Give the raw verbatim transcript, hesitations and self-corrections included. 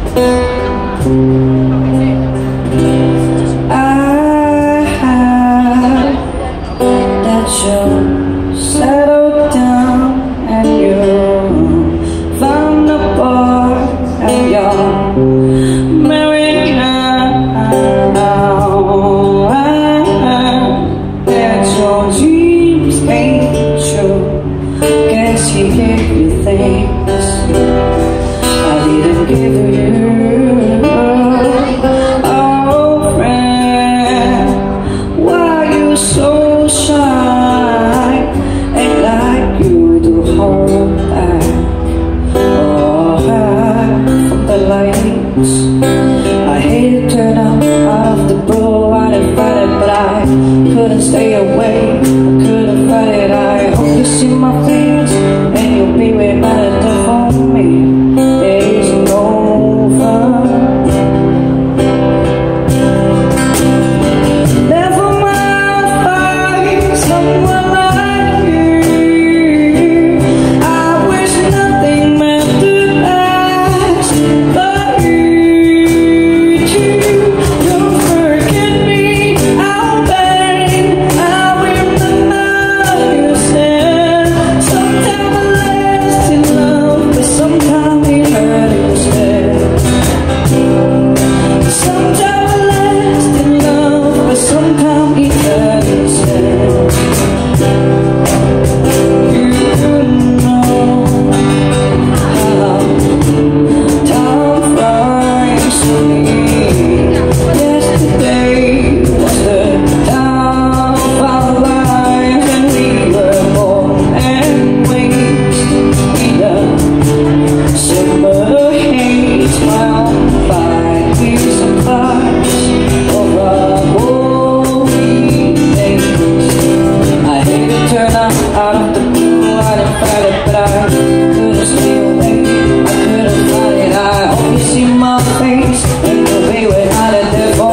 I had that you settled down and you found a boy and you're married now. That your dreams came true. Guess he gave you things I didn't give you. Oh friend, why you so shy? Ain't like you to hold back or hide from the lights. I hate to turn up out of the blue. I didn't fight it, but I couldn't stay away. I couldn't fight it. I hope you see my face and you'll be reminded to hold me. Face and the way when I let them